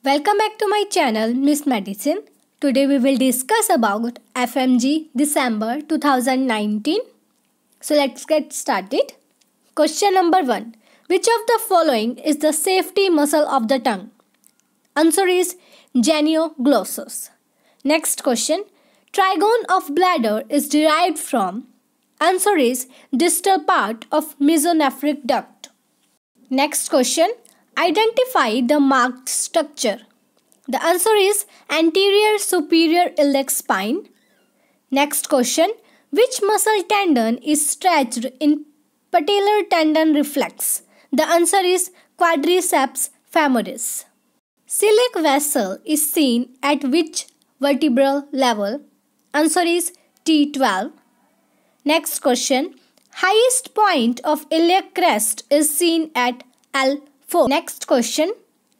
Welcome back to my channel Miss Medicine. Today we will discuss about FMG December 2019. So let's get started. Question number 1. Which of the following is the safety muscle of the tongue? Answer is genioglossus. Next question. Trigone of bladder is derived from. Answer is distal part of mesonephric duct. Next question. Identify the marked structure. The answer is anterior superior iliac spine. Next question. Which muscle tendon is stretched in patellar tendon reflex? The answer is quadriceps femoris. Celiac vessel is seen at which vertebral level? Answer is T12. Next question. Highest point of iliac crest is seen at L4. Next question.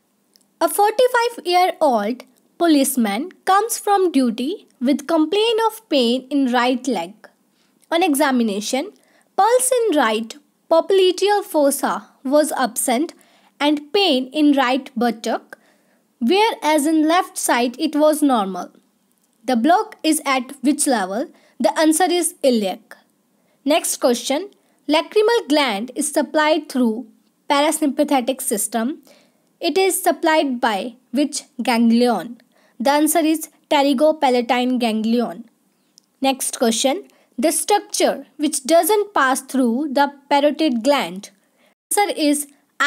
A 45-year-old policeman comes from duty with complaint of pain in right leg. On examination, pulse in right popliteal fossa was absent and pain in right buttock, whereas in left side it was normal. The block is at which level? The answer is iliac. Next question. Lacrimal gland is supplied through parasympathetic system. It is supplied by which ganglion? The answer is pterygopalatine ganglion. Next question. The structure which doesn't pass through the parotid gland. Answer is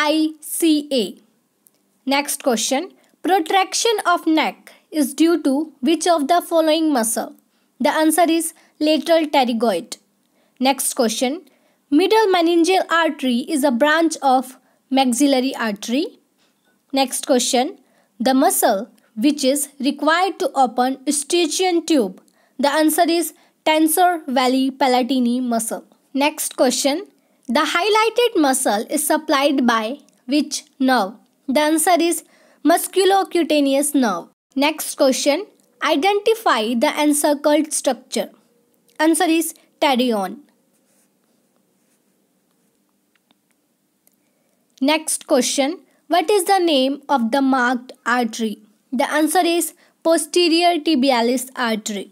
ICA. Next question. Protraction of neck is due to which of the following muscle? The answer is lateral pterygoid. Next question. Middle meningeal artery is a branch of maxillary artery. Next question. The muscle which is required to open Eustachian tube. The answer is tensor valli palatini muscle. Next question. The highlighted muscle is supplied by which nerve? The answer is musculocutaneous nerve. Next question. Identify the encircled structure. Answer is pterion. Next question. What is the name of the marked artery? The answer is posterior tibialis artery.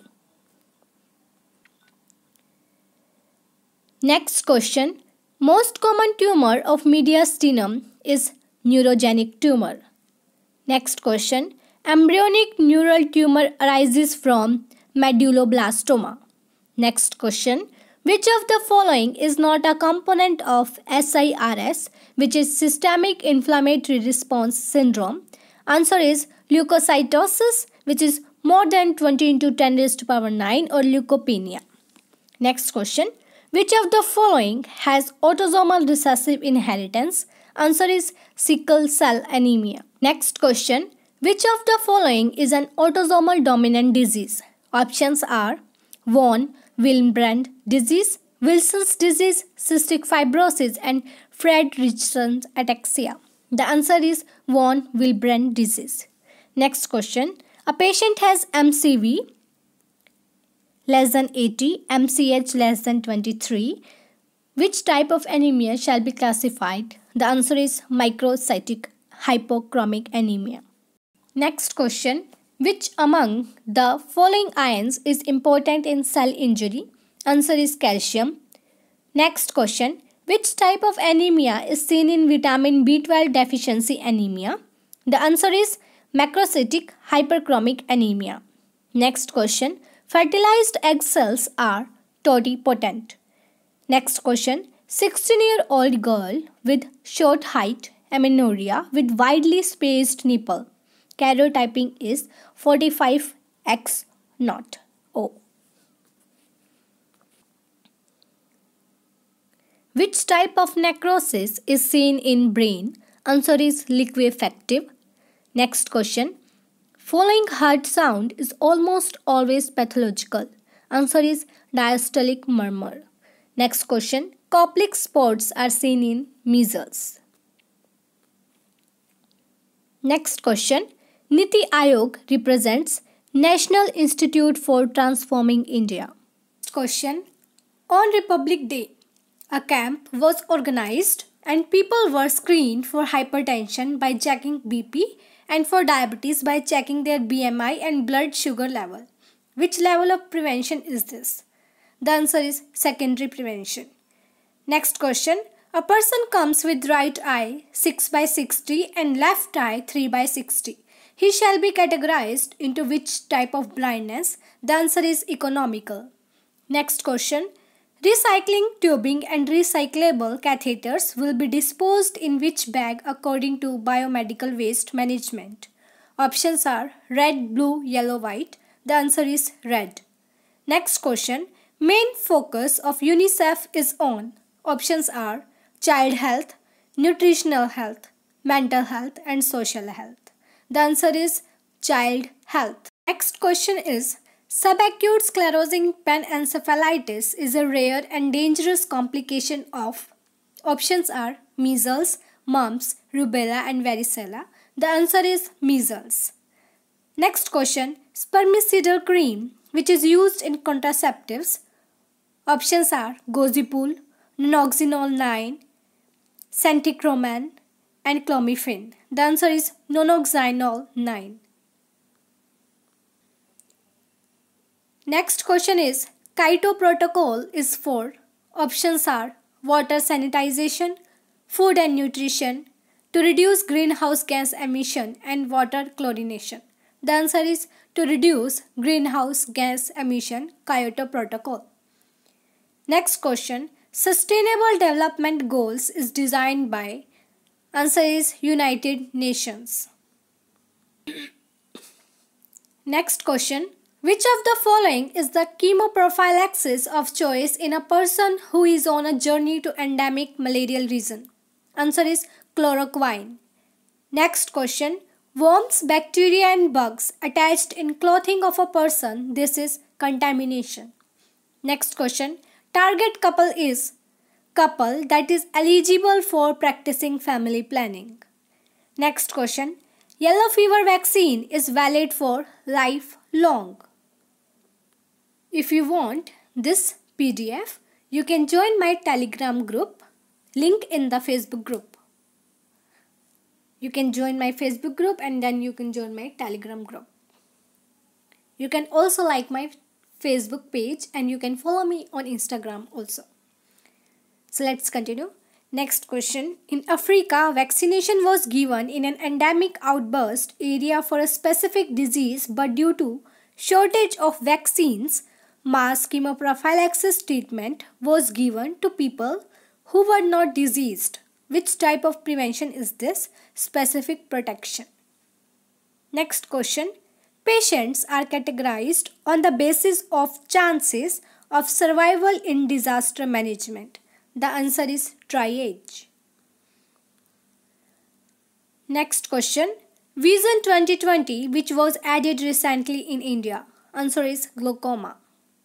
Next question. Most common tumor of mediastinum is neurogenic tumor. Next question. Embryonic neural tumor arises from medulloblastoma. Next question. Which of the following is not a component of SIRS, which is systemic inflammatory response syndrome? Answer is leukocytosis, which is more than 20 into 10 raised to power 9, or leukopenia. Next question. Which of the following has autosomal recessive inheritance? Answer is sickle cell anemia. Next question. Which of the following is an autosomal dominant disease? Options are von Willebrand disease, Wilson's disease, cystic fibrosis, and Frederickson's ataxia. The answer is von Willebrand disease. Next question. A patient has MCV less than 80, MCH less than 23. Which type of anemia shall be classified? The answer is microcytic hypochromic anemia. Next question. Which among the following ions is important in cell injury? Answer is calcium. Next question. Which type of anemia is seen in vitamin B12 deficiency anemia? The answer is macrocytic hyperchromic anemia. Next question. Fertilized egg cells are totipotent. Next question. 16-year-old girl with short height, amenorrhea with widely spaced nipple. Karyotyping is 45X0. Which type of necrosis is seen in brain? Answer is liquefactive. Next question. Following heart sound is almost always pathological. Answer is diastolic murmur. Next question. Coplic spots are seen in measles. Next question. Niti Aayog represents National Institute for Transforming India. Next question. On Republic Day, a camp was organized and people were screened for hypertension by checking BP and for diabetes by checking their BMI and blood sugar level. Which level of prevention is this? The answer is secondary prevention. Next question. A person comes with right eye 6 by 60 and left eye 3 by 60. He shall be categorized into which type of blindness? The answer is economical. Next question. Recycling tubing and recyclable catheters will be disposed in which bag according to biomedical waste management? Options are red, blue, yellow, white. The answer is red. Next question. Main focus of UNICEF is on. Options are child health, nutritional health, mental health and social health. The answer is child health. Next question is subacute sclerosing panencephalitis is a rare and dangerous complication of. Options are measles, mumps, rubella and varicella. The answer is measles. Next question. Spermicidal cream which is used in contraceptives. Options are Gozipul, Nonoxynol 9, Centicroman and Clomiphene. The answer is Nonoxynol 9. Next question is Kyoto Protocol is for. Options are water sanitization, food and nutrition, to reduce greenhouse gas emission and water chlorination. The answer is to reduce greenhouse gas emission, Kyoto Protocol. Next question. Sustainable Development Goals is designed by. Answer is United Nations. Next question. Which of the following is the chemoprophylaxis of choice in a person who is on a journey to endemic malarial region? Answer is chloroquine. Next question. Worms, bacteria and bugs attached in clothing of a person. This is contamination. Next question. Target couple is couple that is eligible for practicing family planning. Next question. Yellow fever vaccine is valid for lifelong. If you want this PDF, you can join my Telegram group, link in the Facebook group. You can join my Facebook group and then you can join my Telegram group. You can also like my Facebook page and you can follow me on Instagram also. So let's continue. Next question. In Africa, vaccination was given in an endemic outburst area for a specific disease, but due to shortage of vaccines, mass chemoprophylaxis treatment was given to people who were not diseased. Which type of prevention is this? Specific protection. Next question. Patients are categorized on the basis of chances of survival in disaster management. The answer is triage. Next question. Vision 2020 which was added recently in India. Answer is glaucoma.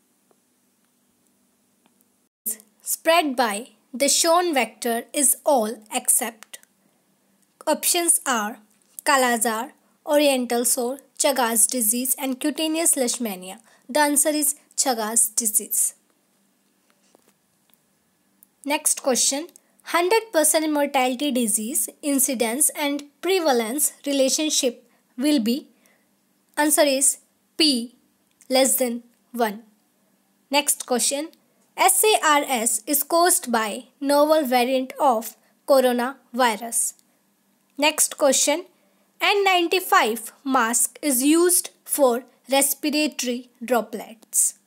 Spread by the shown vector is all except. Options are Kala-Azar, Oriental sore, Chagas disease and cutaneous leishmania. The answer is Chagas disease. Next question. 100% mortality disease, incidence and prevalence relationship will be. Answer is P less than 1. Next question. SARS is caused by novel variant of coronavirus. Next question. N95 mask is used for respiratory droplets.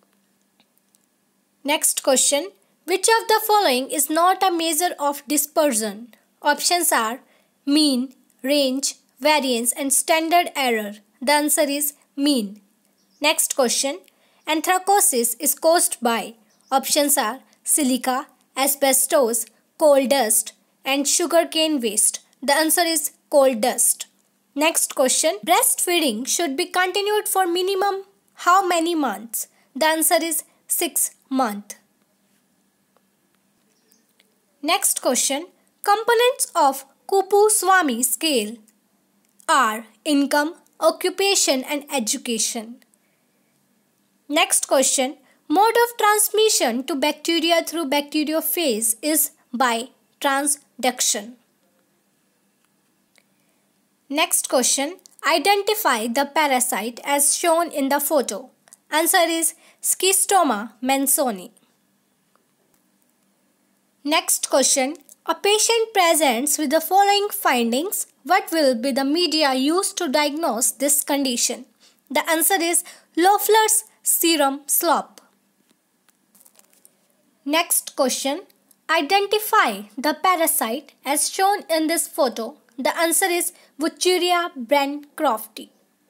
Next question. Which of the following is not a measure of dispersion? Options are mean, range, variance and standard error. The answer is mean. Next question. Anthracosis is caused by. Options are silica, asbestos, coal dust and sugarcane waste. The answer is coal dust. Next question. Breastfeeding should be continued for minimum how many months? The answer is 6 months. Next question. Components of Kupu-Swami scale are income, occupation and education. Next question. Mode of transmission to bacteria through bacteriophage is by transduction. Next question. Identify the parasite as shown in the photo. Answer is Schistoma mansoni. Next question. A patient presents with the following findings. What will be the media used to diagnose this condition? The answer is Loeffler's serum slope. Next question. Identify the parasite as shown in this photo. The answer is Wucheria bancrofti.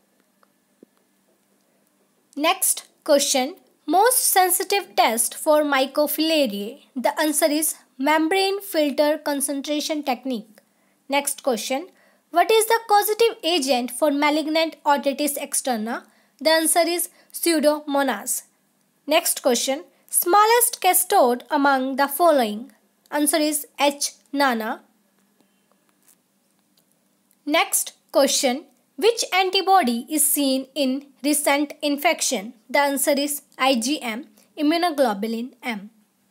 Next question. Most sensitive test for mycofilariae. The answer is membrane filter concentration technique. Next question. What is the causative agent for malignant otitis externa? The answer is Pseudomonas. Next question. Smallest castode among the following. Answer is H. nana. Next question. Which antibody is seen in recent infection? The answer is IgM, immunoglobulin M.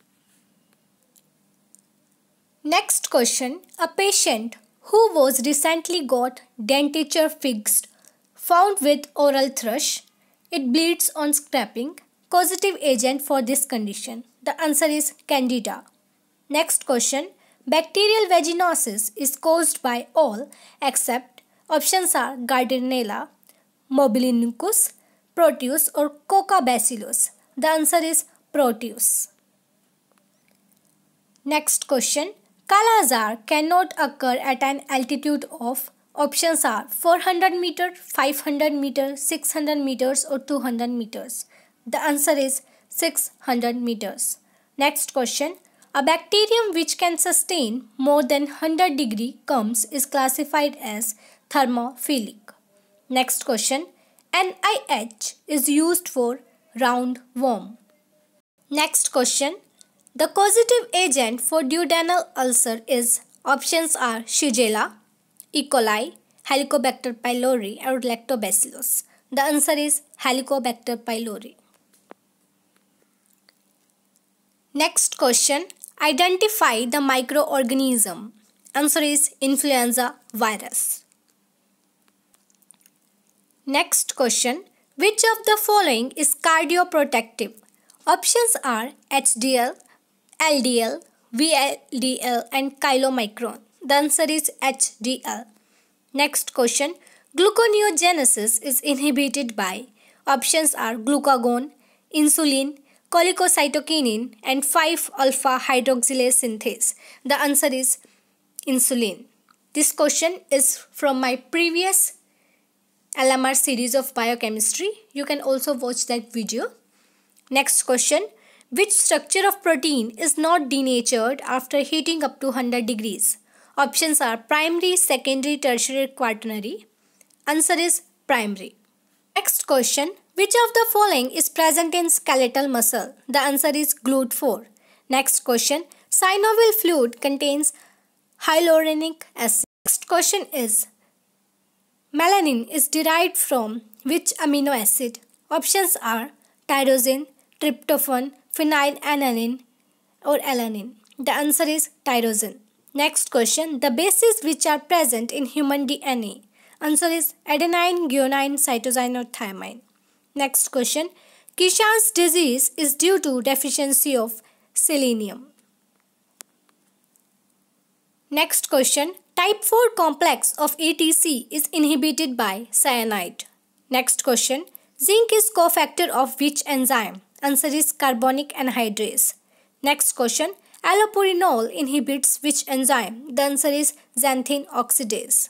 Next question. A patient who was recently got dentiture fixed found with oral thrush. It bleeds on scraping. Causative agent for this condition. The answer is Candida. Next question. Bacterial vaginosis is caused by all except options are Gardnerella, Mobilinicus, Proteus or Coccobacillus. The answer is Proteus. Next question. Kala-azar cannot occur at an altitude of options are 400 meters, 500 meters, 600 meters or 200 meters. The answer is 600 meters. Next question. A bacterium which can sustain more than 100 degree Celsius is classified as thermophilic. Next question. NiH is used for roundworm. Next question. The causative agent for duodenal ulcer is options are Shigella, E. coli, Helicobacter pylori or Lactobacillus. The answer is Helicobacter pylori. Next question. Identify the microorganism. Answer is influenza virus. Next question. Which of the following is cardioprotective? Options are HDL, LDL, VLDL and chylomicron. The answer is HDL. Next question. Gluconeogenesis is inhibited by options are glucagon, insulin, cholecocytokinin and 5-alpha hydroxylase synthase. The answer is insulin. This question is from my previous LMR series of biochemistry. You can also watch that video. Next question. Which structure of protein is not denatured after heating up to 100 degrees? Options are primary, secondary, tertiary, quaternary. Answer is primary. Next question. Which of the following is present in skeletal muscle? The answer is GLUT4. Next question. Synovial fluid contains hyaluronic acid. Next question is melanin is derived from which amino acid? Options are tyrosine, tryptophan, phenylalanine or alanine. The answer is tyrosine. Next question. The bases which are present in human DNA. Answer is adenine, guanine, cytosine or thymine. Next question. Kishan's disease is due to deficiency of selenium. Next question. Type 4 complex of ATC is inhibited by cyanide. Next question. Zinc is cofactor of which enzyme? Answer is carbonic anhydrase. Next question. Allopurinol inhibits which enzyme? The answer is xanthine oxidase.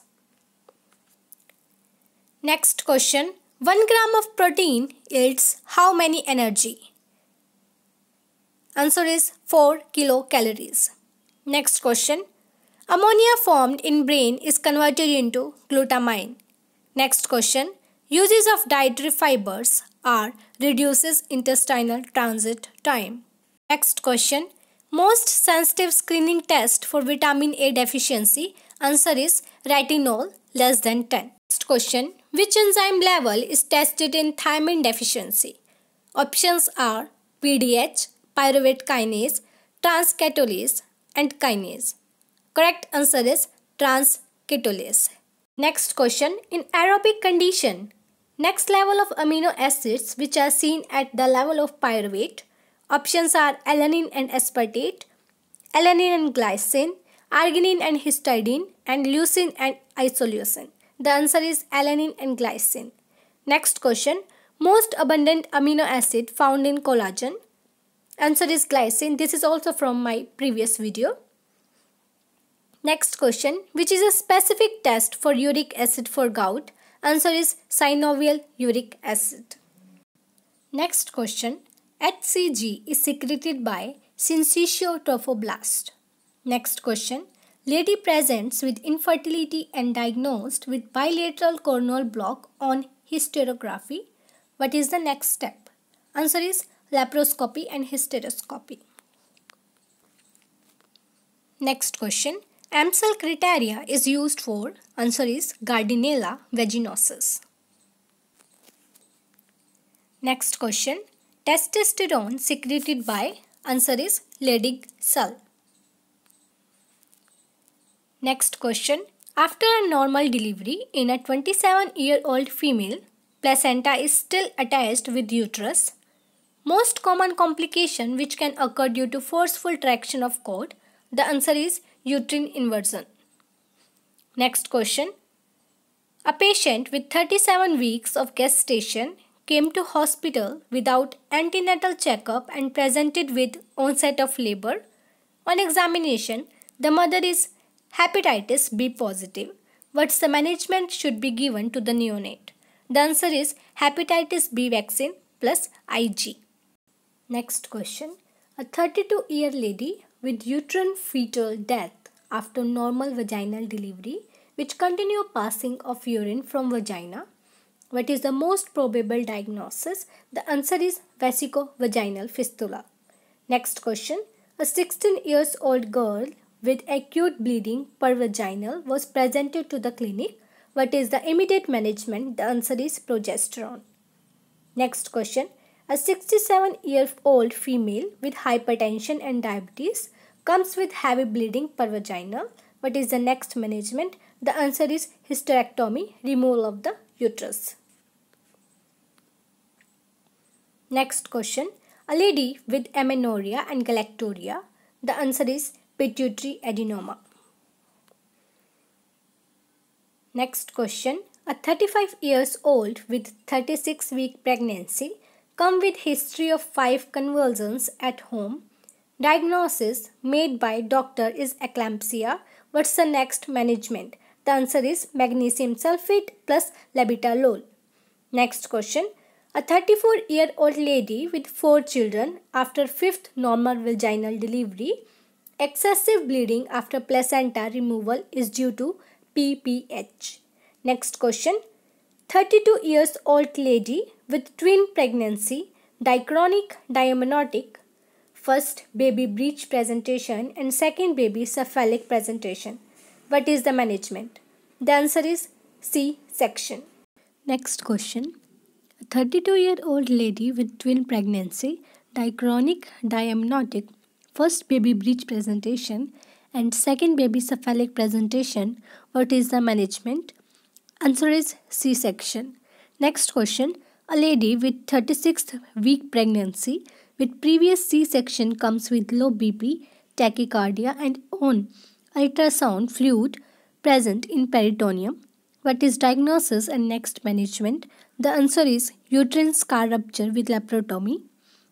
Next question. 1 gram of protein yields how many energy? Answer is 4 kilocalories. Next question. Ammonia formed in brain is converted into glutamine. Next question. Uses of dietary fibers are reduces intestinal transit time. Next question. Most sensitive screening test for vitamin A deficiency. Answer is retinol less than 10. Next question. Which enzyme level is tested in thiamine deficiency? Options are PDH, pyruvate kinase, transcatolase and kinase. Correct answer is transcatolase. Next question, in aerobic condition, next level of amino acids which are seen at the level of pyruvate. Options are alanine and aspartate, alanine and glycine, arginine and histidine, and leucine and isoleucine. The answer is alanine and glycine. Next question, most abundant amino acid found in collagen. Answer is glycine. This is also from my previous video. Next question, which is a specific test for uric acid for gout? Answer is synovial uric acid. Next question, HCG is secreted by syncytial trophoblast. Next question, lady presents with infertility and diagnosed with bilateral corneal block on hysterography. What is the next step? Answer is laparoscopy and hysteroscopy. Next question, Amsel criteria is used for, answer is Gardnerella vaginosus. Next question, testosterone secreted by, answer is Leydig cell. Next question, after a normal delivery in a 27-year-old female, placenta is still attached with uterus. Most common complication which can occur due to forceful traction of cord, the answer is uterine inversion. Next question, a patient with 37 weeks of gestation came to hospital without antenatal checkup and presented with onset of labor. On examination, the mother is hepatitis B positive. What's the management should be given to the neonate? The answer is hepatitis B vaccine plus IG. Next question, a 32-year lady with uterine fetal death after normal vaginal delivery which continue passing of urine from vagina. What is the most probable diagnosis? The answer is vesicovaginal fistula. Next question, a 16-year-old girl with acute bleeding per vaginal was presented to the clinic. What is the immediate management? The answer is progesterone. Next question, a 67-year-old female with hypertension and diabetes comes with heavy bleeding per vaginal. What is the next management? The answer is hysterectomy, removal of the uterus. Next question, a lady with amenorrhea and galactorrhea. The answer is pituitary adenoma. Next question, a 35-year-old with 36-week pregnancy come with history of 5 convulsions at home. Diagnosis made by doctor is eclampsia. What's the next management? The answer is magnesium sulfate plus labetalol. Next question, a 34-year-old lady with 4 children after 5th normal vaginal delivery. Excessive bleeding after placenta removal is due to PPH. Next question, 32-year-old lady with twin pregnancy, dichronic diamniotic, first baby breech presentation and second baby cephalic presentation. What is the management? The answer is C-section. Next question, a 32-year-old lady with twin pregnancy, dichronic diamniotic, first baby breech presentation and second baby cephalic presentation. What is the management? Answer is C-section. Next question, a lady with 36th week pregnancy with previous C-section comes with low BP, tachycardia and on ultrasound fluid present in peritoneum. What is diagnosis and next management? The answer is uterine scar rupture with laparotomy.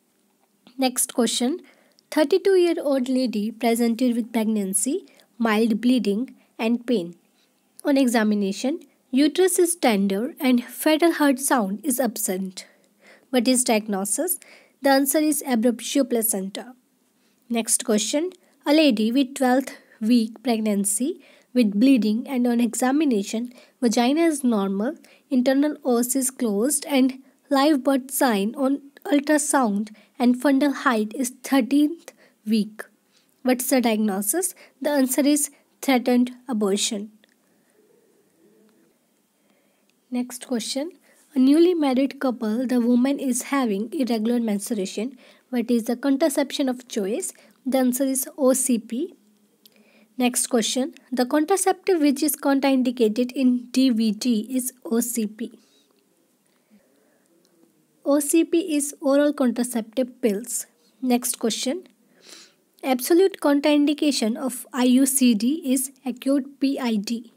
Next question, 32-year-old lady presented with pregnancy, mild bleeding and pain. On examination, uterus is tender and fetal heart sound is absent. What is diagnosis? The answer is abruptio placenta. Next question, a lady with 12th week pregnancy with bleeding and on examination, vagina is normal, internal os is closed and live birth sign on ultrasound and fundal height is 13th week. What's the diagnosis? The answer is threatened abortion. Next question, a newly married couple, the woman is having irregular menstruation. What is the contraception of choice? The answer is OCP. Next question. The contraceptive which is contraindicated in DVT is OCP. OCP is oral contraceptive pills. Next question. Absolute contraindication of IUCD is acute PID.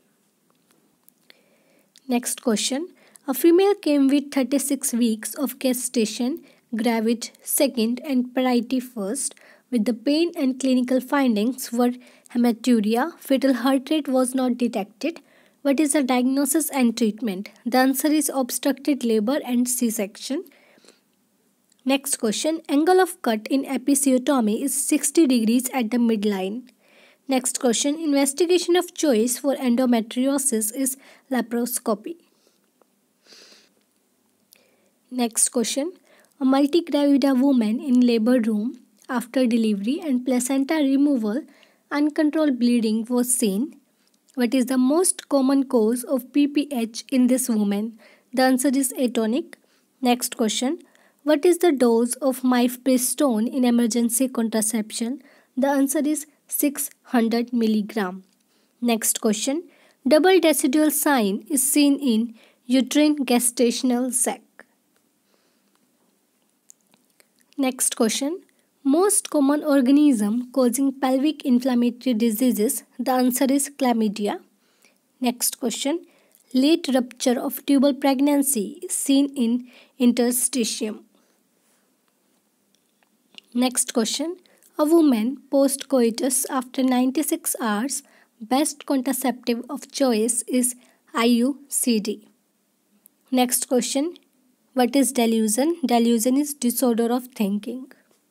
Next question. A female came with 36 weeks of gestation, gravid second and parity first, with the pain and clinical findings were hematuria, fetal heart rate was not detected. What is the diagnosis and treatment? The answer is obstructed labor and C-section. Next question. Angle of cut in episiotomy is 60 degrees at the midline. Next question. Investigation of choice for endometriosis is laparoscopy. Next question. A multigravida woman in labor room after delivery and placenta removal, uncontrolled bleeding was seen. What is the most common cause of PPH in this woman? The answer is atonic. Next question. What is the dose of mifepristone in emergency contraception? The answer is 600 mg. Next question. Double decidual sign is seen in uterine gestational sac. Next question. Most common organism causing pelvic inflammatory diseases. The answer is chlamydia. Next question. Late rupture of tubal pregnancy is seen in interstitium. Next question. A woman post-coitus after 96 hours, best contraceptive of choice is IUCD. Next question. What is delusion? Delusion is disorder of thinking.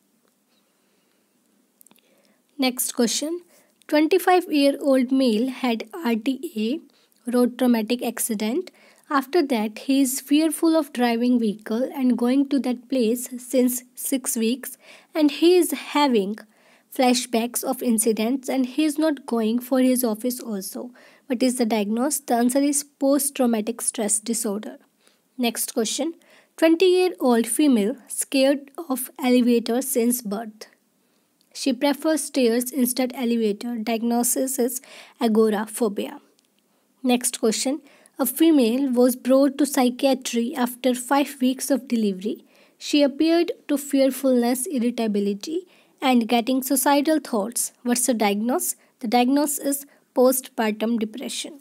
Next question. 25-year-old male had RTA, road traumatic accident. After that, he is fearful of driving vehicle and going to that place since 6 weeks, and he is having flashbacks of incidents and he is not going for his office also. What is the diagnosis? The answer is post-traumatic stress disorder. Next question. 20-year-old female scared of elevators since birth. She prefers stairs instead elevator. Diagnosis is agoraphobia. Next question. A female was brought to psychiatry after 5 weeks of delivery. She appeared to fearfulness, irritability, and getting suicidal thoughts. What's the diagnosis? The diagnosis is postpartum depression.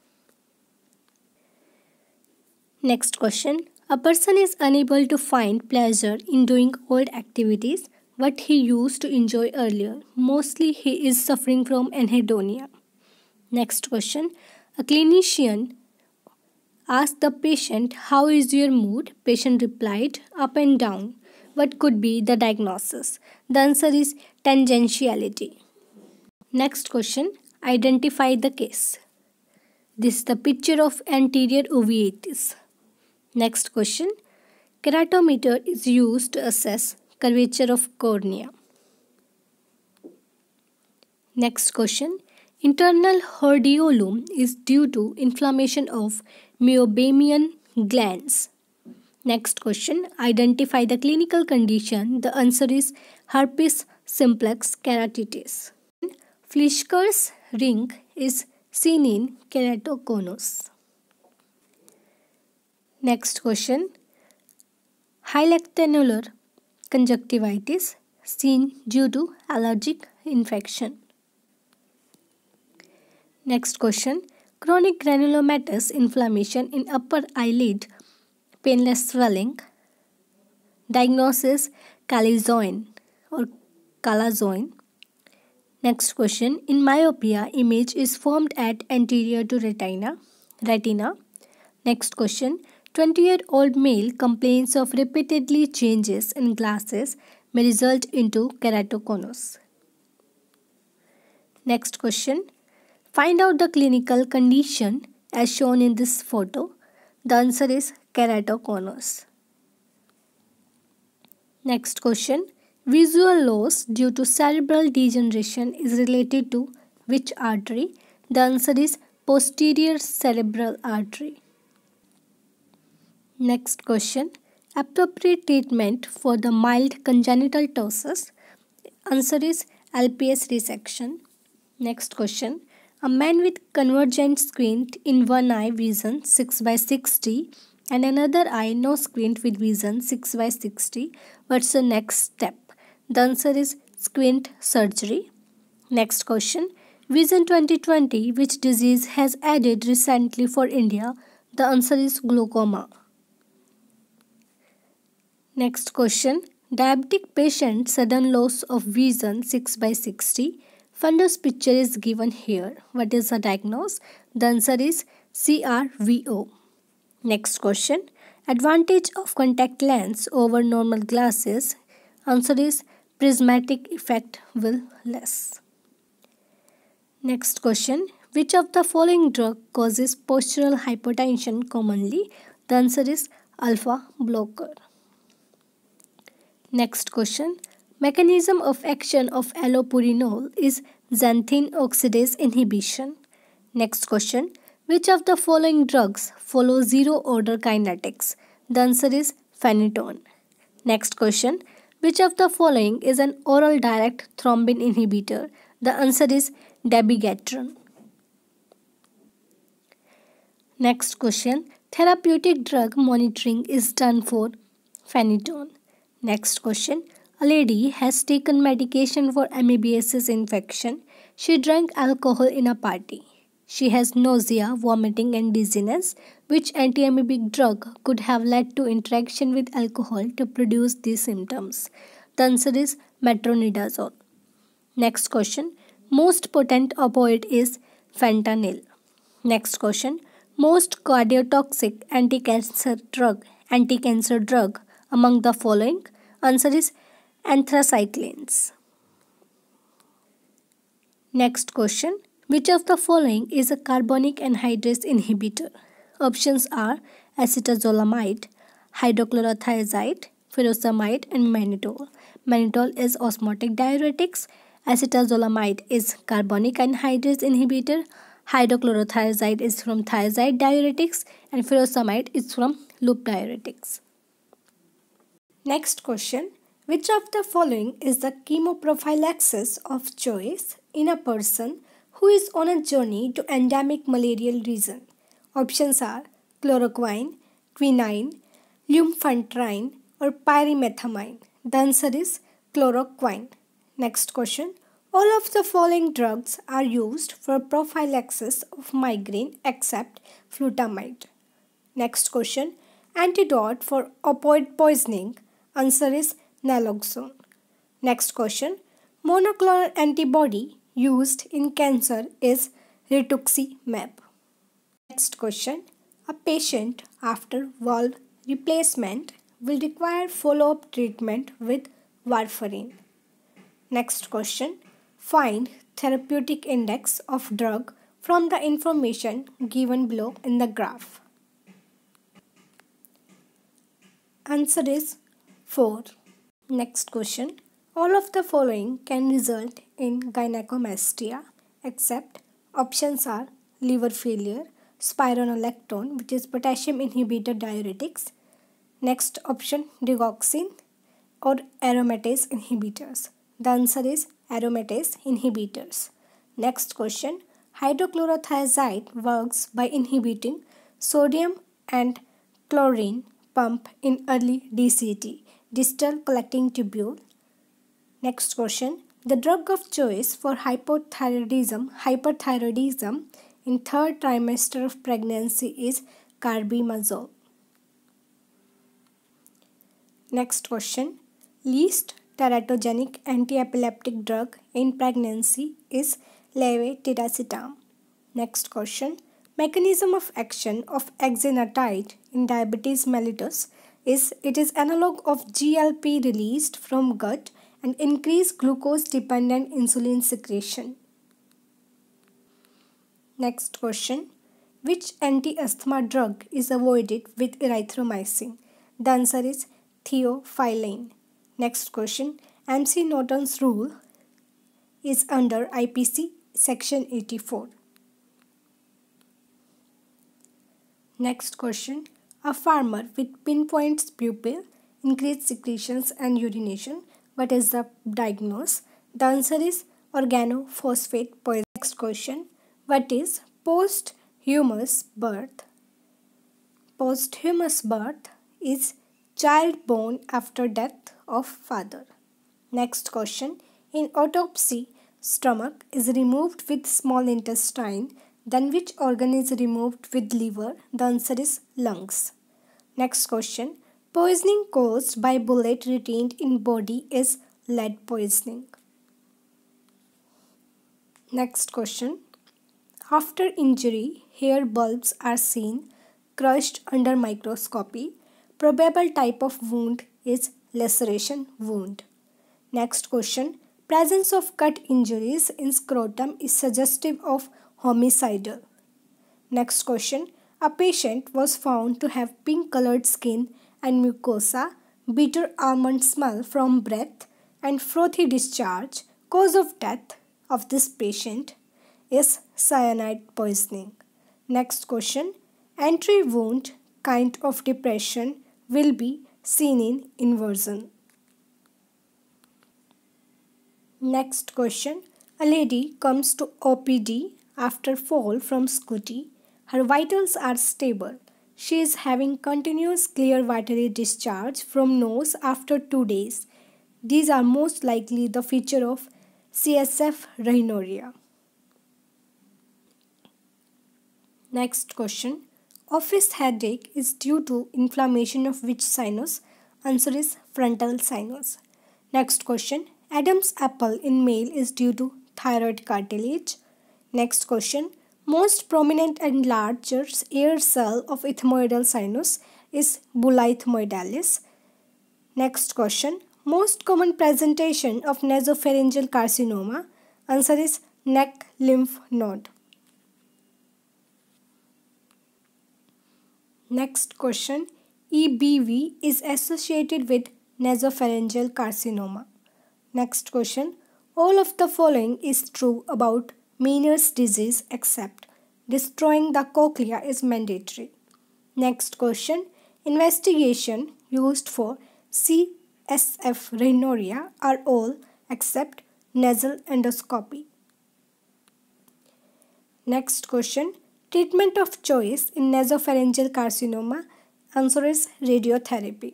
Next question. A person is unable to find pleasure in doing old activities what he used to enjoy earlier. Mostly he is suffering from anhedonia. Next question. A clinician asked the patient, "How is your mood?" Patient replied, "Up and down." What could be the diagnosis? The answer is tangentiality. Next question. Identify the case. This is the picture of anterior uveitis. Next question. Keratometer is used to assess curvature of cornea. Next question. Internal hordeolum is due to inflammation of meibomian glands. Next question. Identify the clinical condition. The answer is herpes simplex keratitis. Fleischker's ring is seen in keratoconus. Next question. Hilectanular conjunctivitis seen due to allergic infection. Next question. Chronic granulomatous inflammation in upper eyelid, painless swelling. Diagnosis calazoin or calazoin. Next question. In myopia, image is formed at anterior to retina. Next question. 20-year-old male complains of repeatedly changes in glasses may result into keratoconus. Next question. Find out the clinical condition as shown in this photo. The answer is keratoconus. Next question. Visual loss due to cerebral degeneration is related to which artery? The answer is posterior cerebral artery. Next question. Appropriate treatment for the mild congenital ptosis. Answer is LPS resection. Next question. A man with convergent squint in one eye vision 6 by 60 and another eye no squint with vision 6 by 60. What's the next step? The answer is squint surgery. Next question. Vision 2020, which disease has added recently for India? The answer is glaucoma. Next question. Diabetic patient sudden loss of vision 6 by 60. Fundus picture is given here. What is the diagnosis? The answer is CRVO. Next question. Advantage of contact lens over normal glasses. Answer is prismatic effect will less. Next question. Which of the following drug causes postural hypotension commonly? The answer is alpha blocker. Next question. Mechanism of action of allopurinol is xanthine oxidase inhibition. Next question. Which of the following drugs follow zero order kinetics? The answer is phenytoin. Next question. Which of the following is an oral direct thrombin inhibitor? The answer is dabigatran. Next question. Therapeutic drug monitoring is done for phenytoin. Next question. A lady has taken medication for amoebiasis infection. She drank alcohol in a party. She has nausea, vomiting and dizziness. Which anti-amoebic drug could have led to interaction with alcohol to produce these symptoms? The answer is metronidazole. Next question. Most potent opioid is fentanyl. Next question. Most cardiotoxic anti-cancer drug among the following? Answer is anthracyclines. Next question. Which of the following is a carbonic anhydrase inhibitor? Options are acetazolamide, hydrochlorothiazide, furosemide and mannitol. Mannitol is osmotic diuretics. Acetazolamide is carbonic anhydrase inhibitor. Hydrochlorothiazide is from thiazide diuretics and furosemide is from loop diuretics. Next question. Which of the following is the chemoprophylaxis of choice in a person who is on a journey to endemic malarial region? Options are chloroquine, quinine, lumefantrine or pyrimethamine. The answer is chloroquine. Next question. All of the following drugs are used for prophylaxis of migraine except flutamide. Next question. Antidote for opioid poisoning. Answer is naloxone. Next question. Monoclonal antibody used in cancer is rituximab. Next question. A patient after valve replacement will require follow-up treatment with warfarin. Next question. Find therapeutic index of drug from the information given below in the graph. Answer is 4. Next question. All of the following can result in gynecomastia except options are liver failure, spironolactone which is potassium inhibitor diuretics. Next option digoxin or aromatase inhibitors. The answer is aromatase inhibitors. Next question. Hydrochlorothiazide works by inhibiting sodium and chlorine pump in early DCT, distal collecting tubule. Next question. The drug of choice for hyperthyroidism in third trimester of pregnancy is carbimazole. Next question. Least teratogenic anti-epileptic drug in pregnancy is levetiracetam. Next question. Mechanism of action of exenatide in diabetes mellitus is it is analog of GLP released from gut and increase glucose dependent insulin secretion. Next question. Which anti-asthma drug is avoided with erythromycin? The answer is theophylline. Next question. MC Norton's rule is under IPC section 84. Next question. A farmer with pinpoint pupil, increased secretions and urination. What is the diagnosis? The answer is organophosphate poisoning. Next question. What is posthumous birth? Posthumous birth is child born after death of father. Next question. In autopsy, stomach is removed with small intestine. Then which organ is removed with liver? The answer is lungs. Next question. Poisoning caused by bullet retained in body is lead poisoning. Next question. After injury, hair bulbs are seen crushed under microscopy. Probable type of wound is laceration wound. Next question. Presence of cut injuries in scrotum is suggestive of homicidal. Next question. A patient was found to have pink colored skin and mucosa, bitter almond smell from breath, and frothy discharge. Cause of death of this patient is cyanide poisoning. Next question. Entry wound kind of depression will be seen in inversion. Next question. A lady comes to OPD after fall from scooty. Her vitals are stable. She is having continuous clear watery discharge from nose after 2 days. These are most likely the feature of CSF rhinorrhea. Next question. Office headache is due to inflammation of which sinus? Answer is frontal sinus. Next question. Adam's apple in male is due to thyroid cartilage. Next question. Most prominent and larger air cell of ethmoidal sinus is bulla ethmoidalis. Next question. Most common presentation of nasopharyngeal carcinoma. Answer is neck lymph node. Next question. EBV is associated with nasopharyngeal carcinoma. Next question. All of the following is true about Meniere's disease except destroying the cochlea is mandatory. Next question. Investigation used for CSF rhinorrhea are all except nasal endoscopy. Next question. Treatment of choice in nasopharyngeal carcinoma. Answer is radiotherapy.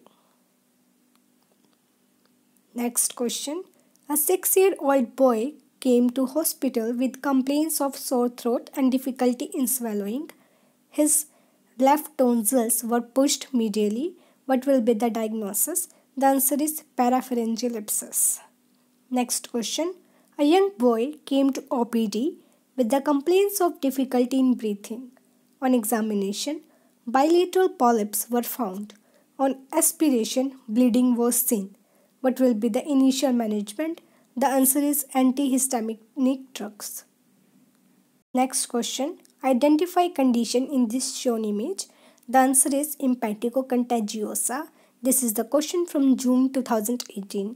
Next question. A 6-year-old boy came to hospital with complaints of sore throat and difficulty in swallowing. His left tonsils were pushed medially. What will be the diagnosis? The answer is parapharyngeal abscess. Next question. A young boy came to OPD with the complaints of difficulty in breathing. On examination, bilateral polyps were found. On aspiration, bleeding was seen. What will be the initial management? The answer is antihistaminic drugs. Next question. Identify condition in this shown image. The answer is impetigo contagiosa. This is the question from June 2018.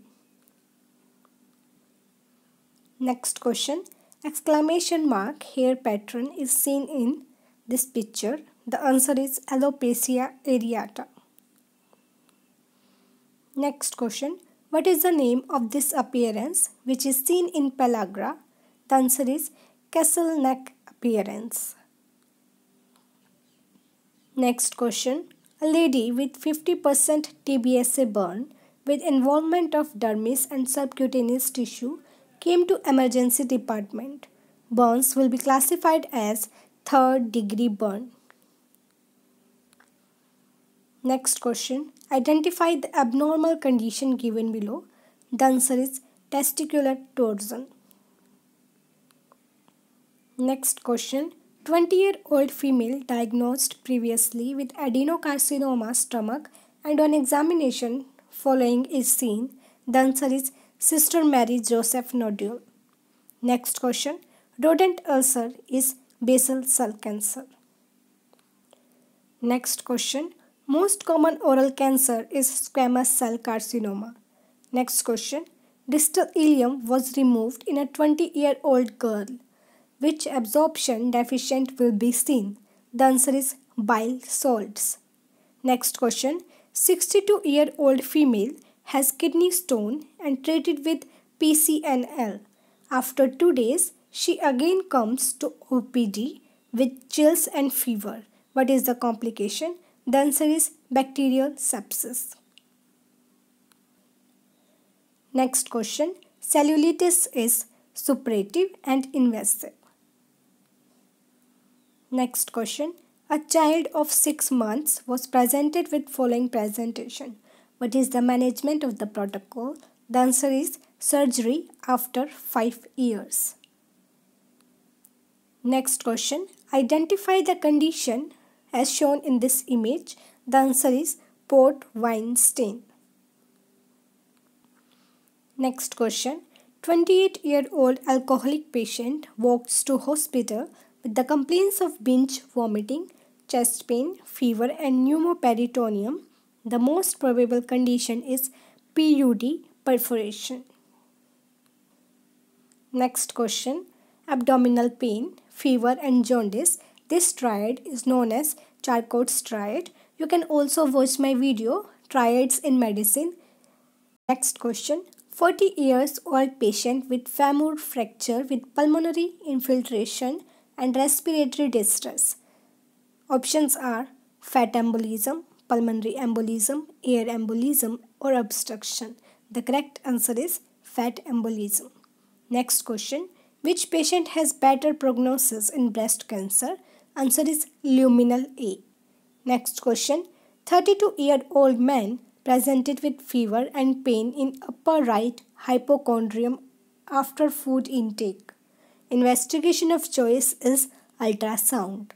Next question. Exclamation mark hair pattern is seen in this picture. The answer is alopecia areata. Next question. What is the name of this appearance which is seen in pellagra? The answer is castle neck appearance. Next question. A lady with 50% TBSA burn with involvement of dermis and subcutaneous tissue came to emergency department. Burns will be classified as 3rd degree burn. Next question. Identify the abnormal condition given below. The answer is testicular torsion. Next question. 20-year-old female diagnosed previously with adenocarcinoma stomach and on examination following is seen. The answer is Sister Mary Joseph nodule. Next question. Rodent ulcer is basal cell cancer. Next question. Most common oral cancer is squamous cell carcinoma. Next question. Distal ileum was removed in a 20-year-old girl. Which absorption deficient will be seen? The answer is bile salts. Next question. 62-year-old female has kidney stone and treated with PCNL. After 2 days, She again comes to OPD with chills and fever. What is the complication? The answer is bacterial sepsis. Next question. Cellulitis is suppurative and invasive. Next question. A child of 6 months was presented with following presentation. What is the management of the protocol? The answer is surgery after 5 years. Next question. Identify the condition as shown in this image. The answer is port wine stain. Next question. 28-year-old alcoholic patient walks to hospital with the complaints of binge vomiting, chest pain, fever and pneumoperitoneum. The most probable condition is PUD perforation. Next question. Abdominal pain, fever and jaundice. This triad is known as Charcot's triad. You can also watch my video, Triads in Medicine. Next question. 40 years old patient with femur fracture with pulmonary infiltration and respiratory distress. Options are fat embolism, pulmonary embolism, air embolism or obstruction. The correct answer is fat embolism. Next question. Which patient has better prognosis in breast cancer? Answer is luminal A. Next question. 32-year-old man presented with fever and pain in upper right hypochondrium after food intake. Investigation of choice is ultrasound.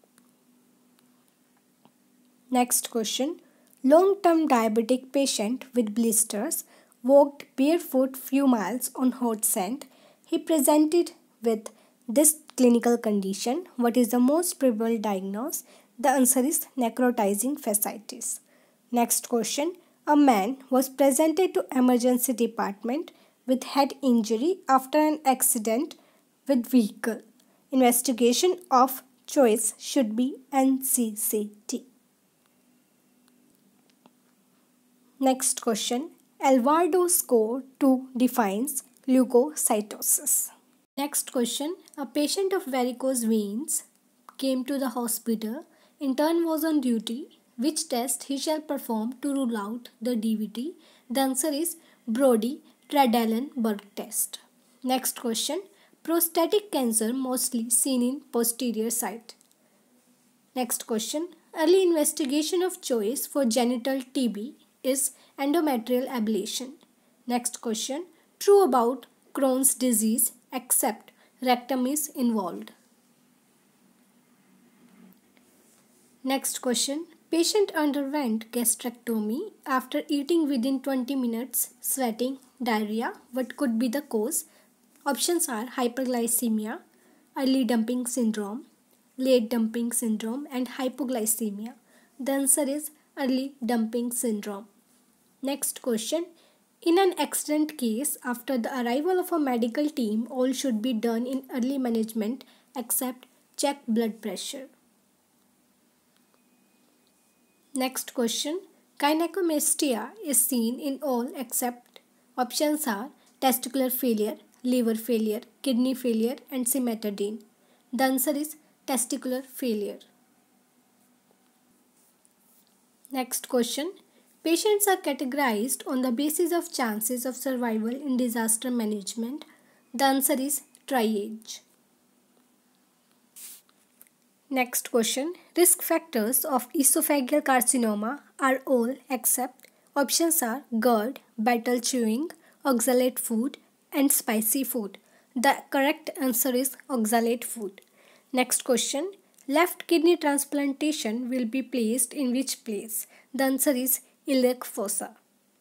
Next question. Long-term diabetic patient with blisters walked barefoot few miles on hot sand. He presented with this clinical condition. What is the most probable diagnosis? The answer is necrotizing fasciitis. Next question. A man was presented to emergency department with head injury after an accident with vehicle. Investigation of choice should be NCCT. Next question. Alvarado score 2 defines leukocytosis. Next question. A patient of varicose veins came to the hospital. Intern was on duty. Which test he shall perform to rule out the DVT? The answer is Brody-Trendelenburg test. Next question. Prostatic cancer mostly seen in posterior side. Next question. Early investigation of choice for genital TB is endometrial ablation. Next question. True about Crohn's disease except rectum is involved. Next question. Patient underwent gastrectomy after eating within 20 minutes, sweating, diarrhea. What could be the cause? Options are hyperglycemia, early dumping syndrome, late dumping syndrome and hypoglycemia. The answer is early dumping syndrome. Next question. In an accident case, after the arrival of a medical team, all should be done in early management except check blood pressure. Next question. Gynecomastia is seen in all except options are testicular failure, liver failure, kidney failure and cimetidine. The answer is testicular failure. Next question. Patients are categorized on the basis of chances of survival in disaster management. The answer is triage. Next question. Risk factors of esophageal carcinoma are all except options are GERD, battle chewing, oxalate food and spicy food. The correct answer is oxalate food. Next question. Left kidney transplantation will be placed in which place? The answer is iliac fossa.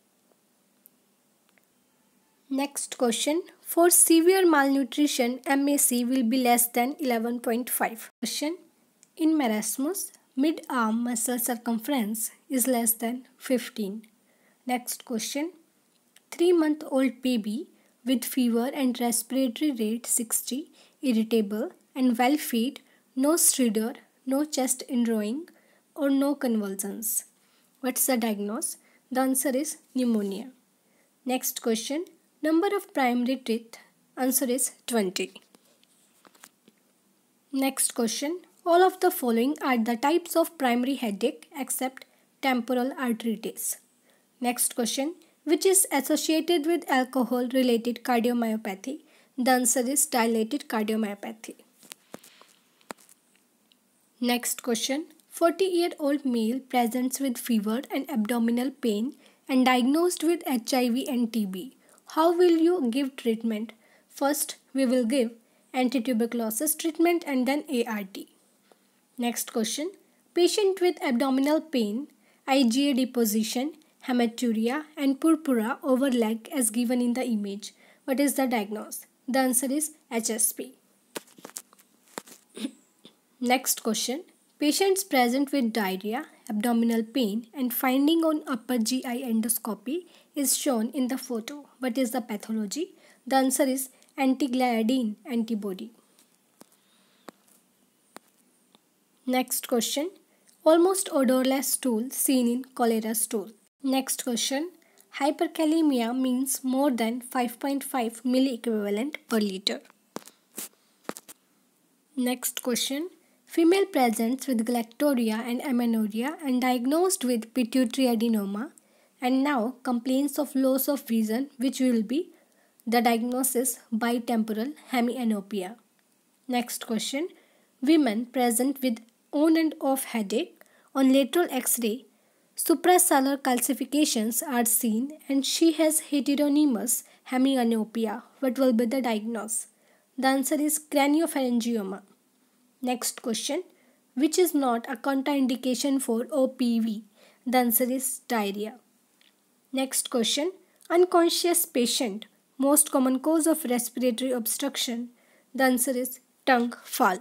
Next question. For severe malnutrition, MAC will be less than 11.5. Question. In marasmus, mid-arm muscle circumference is less than 15. Next question. 3-month-old baby with fever and respiratory rate 60, irritable and well fed, no stridor, no chest indrawing or no convulsions. What's the diagnosis? The answer is pneumonia. Next question. Number of primary teeth. Answer is 20. Next question. All of the following are the types of primary headache except temporal arteritis. Next question. Which is associated with alcohol related cardiomyopathy? The answer is dilated cardiomyopathy. Next question. 40-year-old male presents with fever and abdominal pain and diagnosed with HIV and TB. How will you give treatment? First, we will give anti-tuberculosis treatment and then ART. Next question. Patient with abdominal pain, IgA deposition, hematuria and purpura over leg as given in the image. What is the diagnosis? The answer is HSP. Next question. Patients present with diarrhea, abdominal pain and finding on upper GI endoscopy is shown in the photo. What is the pathology? The answer is anti-gliadin antibody. Next question. Almost odorless stool seen in cholera stool. Next question. Hyperkalemia means more than 5.5 milliequivalent per liter. Next question. Female presents with galactorrhea and amenorrhea and diagnosed with pituitary adenoma and now complains of loss of vision, which will be the diagnosis bitemporal hemianopia. Next question. Women present with on and off headache on lateral X-ray, suprasellar calcifications are seen and she has heteronemus hemianopia. What will be the diagnosis? The answer is craniopharyngioma. Next question. Which is not a contraindication for OPV? The answer is diarrhea. Next question. Unconscious patient. Most common cause of respiratory obstruction. The answer is tongue fall.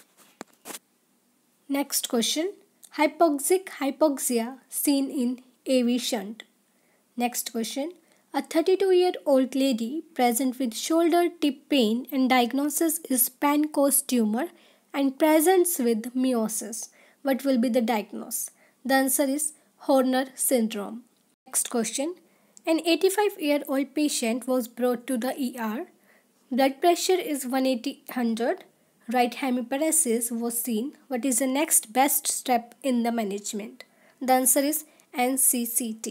Next question. Hypoxic hypoxia seen in AV shunt. Next question. A 32-year-old lady present with shoulder tip pain and diagnosis is Pancoast tumor and presents with meiosis. What will be the diagnosis? The answer is Horner syndrome. Next question. An 85-year-old patient was brought to the ER. Blood pressure is 180/100. Right hemiparesis was seen. What is the next best step in the management? The answer is NCCT.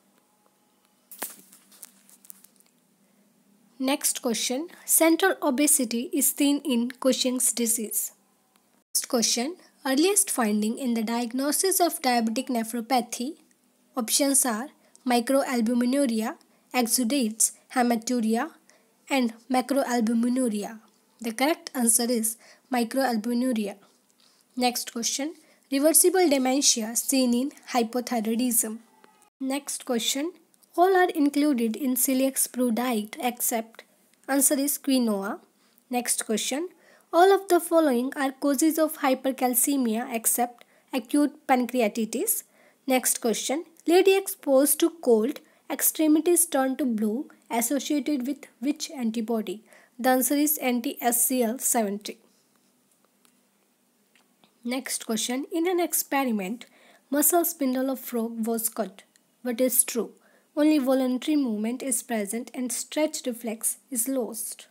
Next question. Central obesity is seen in Cushing's disease. Next question. Earliest finding in the diagnosis of diabetic nephropathy. Options are microalbuminuria, exudates, hematuria and macroalbuminuria. The correct answer is microalbuminuria. Next question. Reversible dementia seen in hypothyroidism. Next question. All are included in celiac pro diet except answer is quinoa. Next question. All of the following are causes of hypercalcemia except acute pancreatitis. Next question. Lady exposed to cold, extremities turn to blue associated with which antibody? The answer is anti-SCL70. Next question. In an experiment, muscle spindle of frog was cut. What is true? Only voluntary movement is present and stretch reflex is lost.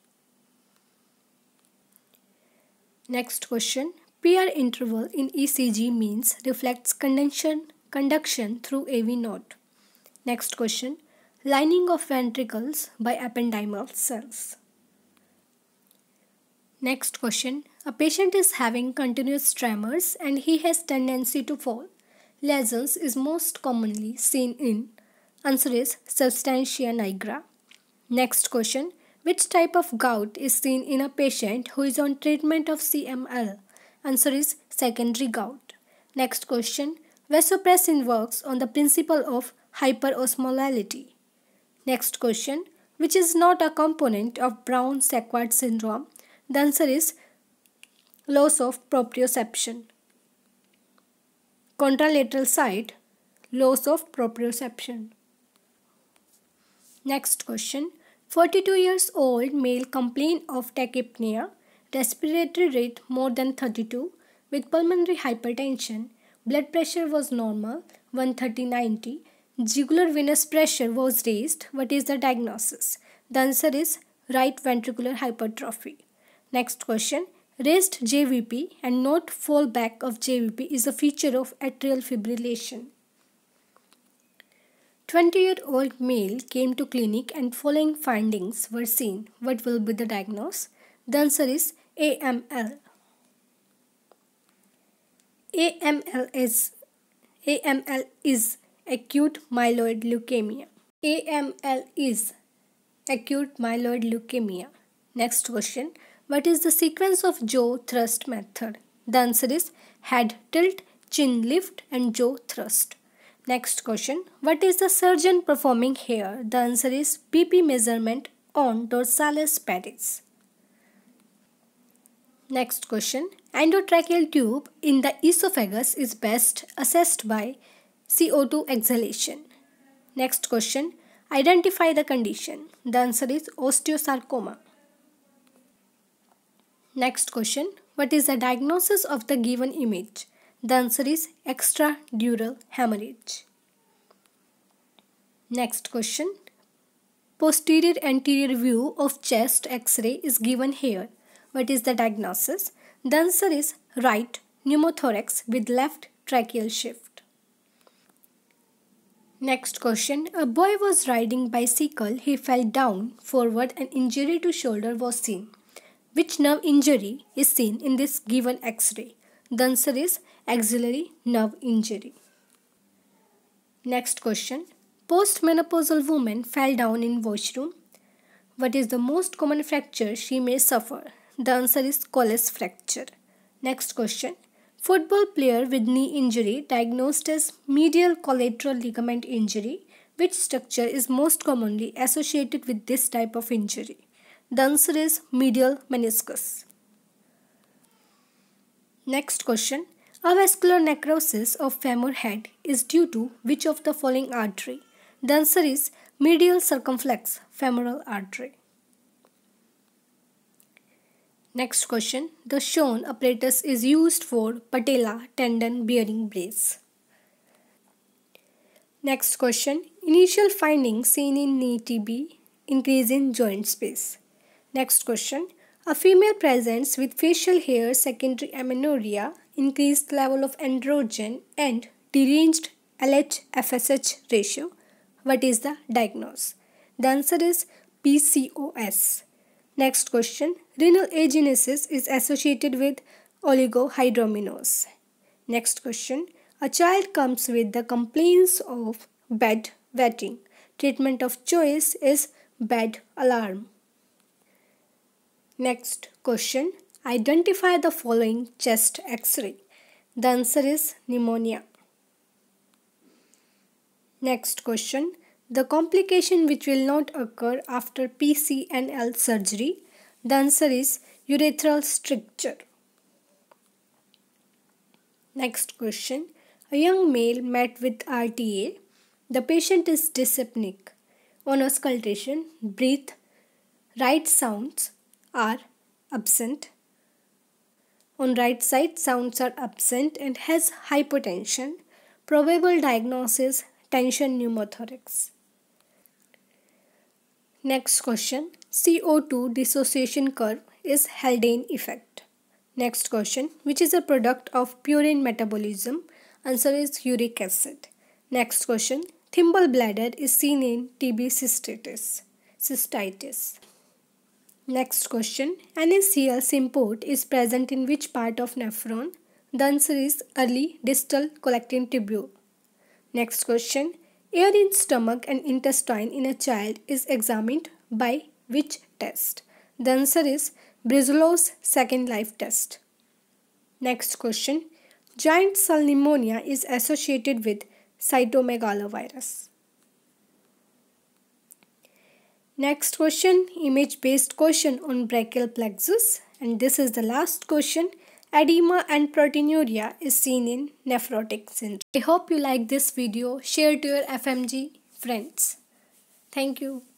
Next question. PR interval in ECG means reflects conduction through AV node. Next question. Lining of ventricles by ependymal cells. Next question. A patient is having continuous tremors and he has tendency to fall. Lesions is most commonly seen in. Answer is substantia nigra. Next question. Which type of gout is seen in a patient who is on treatment of CML? Answer is secondary gout. Next question. Vasopressin works on the principle of hyperosmolality. Next question. Which is not a component of Brown-Séquard syndrome? The answer is loss of proprioception. Contralateral side, loss of proprioception. Next question. 42 years old male complained of tachypnea, respiratory rate more than 32 with pulmonary hypertension. Blood pressure was normal 130/90. Jugular venous pressure was raised. What is the diagnosis? The answer is right ventricular hypertrophy. Next question. Raised JVP and not fallback of JVP is a feature of atrial fibrillation. 20-year-old male came to clinic and following findings were seen. What will be the diagnosis? The answer is AML. AML is acute myeloid leukemia. AML is acute myeloid leukemia. Next question. What is the sequence of jaw thrust method? The answer is head tilt, chin lift and jaw thrust. Next question. What is the surgeon performing here? The answer is BP measurement on dorsalis pedis. Next question. Endotracheal tube in the esophagus is best assessed by CO2 exhalation. Next question. Identify the condition. The answer is osteosarcoma. Next question. What is the diagnosis of the given image? The answer is extradural hemorrhage. Next question. Posterior anterior view of chest X-ray is given here. What is the diagnosis? The answer is right pneumothorax with left tracheal shift. Next question. A boy was riding bicycle. He fell down forward and injury to shoulder was seen. Which nerve injury is seen in this given X-ray? The answer is axillary nerve injury. Next question. Postmenopausal woman fell down in washroom. What is the most common fracture she may suffer? The answer is Colles fracture. Next question. Football player with knee injury diagnosed as medial collateral ligament injury. Which structure is most commonly associated with this type of injury? The answer is medial meniscus. Next question. Avascular necrosis of femur head is due to which of the following artery? The answer is medial circumflex femoral artery. Next question. The shown apparatus is used for patella tendon bearing brace. Next question. Initial findings seen in knee TB, increase in joint space. Next question. A female presents with facial hair secondary amenorrhea, increased level of androgen and deranged LH-FSH ratio. What is the diagnosis? The answer is PCOS. Next question. Renal agenesis is associated with oligohydramnios. Next question. A child comes with the complaints of bed wetting. Treatment of choice is bed alarm. Next question. Identify the following chest X-ray. The answer is pneumonia. Next question. The complication which will not occur after PCNL surgery. The answer is urethral stricture. Next question. A young male met with RTA. The patient is dyspneic. On auscultation, breathe, right sounds are absent. On right side, sounds are absent and has hypotension. Probable diagnosis, tension pneumothorax. Next question. CO2 dissociation curve is Haldane effect. Next question. Which is a product of purine metabolism? Answer is uric acid. Next question. Thimble bladder is seen in TB cystitis. Next question. NaCl symport is present in which part of nephron? The answer is early distal collecting tubule. Next question. Air in stomach and intestine in a child is examined by which test? The answer is Brizolow's second life test. Next question. Giant cell pneumonia is associated with cytomegalovirus. Next question, image based question on brachial plexus, and this is the last question. Edema and proteinuria is seen in nephrotic syndrome. I hope you like this video. Share to your FMG friends. Thank you.